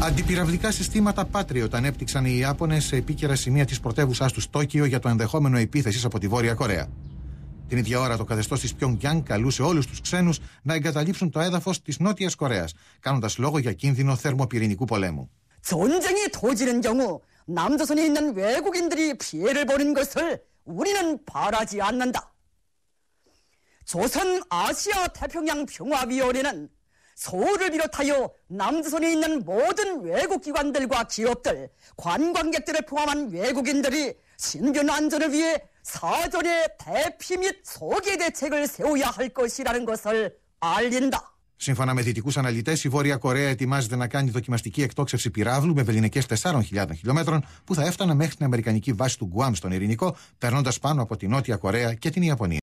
Αντιπυραυλικά συστήματα Patriot ανέπτυξαν οι Ιάπωνες σε επίκαιρα σημεία της πρωτεύουσάς τους Τόκιο για το ενδεχόμενο επίθεσης από τη Βόρεια Κορέα. Την ίδια ώρα, το καθεστώς της Πιονγκιάνγκ καλούσε όλους τους ξένους να εγκαταλείψουν το έδαφος της Νότιας Κορέας, κάνοντας λόγο για κίνδυνο θερμοπυρηνικού πολέμου. 전쟁이 터지는 경우 남조선에 있는 외국인들이 피해를 보는 것을 우리는 바라지 않는다. 조선 아시아 태평양 평화위원회는 서울을 비롯하여 남조선에 있는 모든 외국 기관들과 기업들, 관광객들을 포함한 외국인들이 신변 안전을 위해 사전에 대피 및 소개 대책을 세워야 할 것이라는 것을 알린다. Σύμφωνα με δυτικούς αναλυτές, η Βόρεια Κορέα ετοιμάζεται να κάνει δοκιμαστική εκτόξευση πυράβλου με βεληνικές 4.000 χιλιόμετρων που θα έφτανε μέχρι την αμερικανική βάση του Γκουάμ στον Ειρηνικό, περνώντας πάνω από τη Νότια Κορέα και την Ιαπωνία.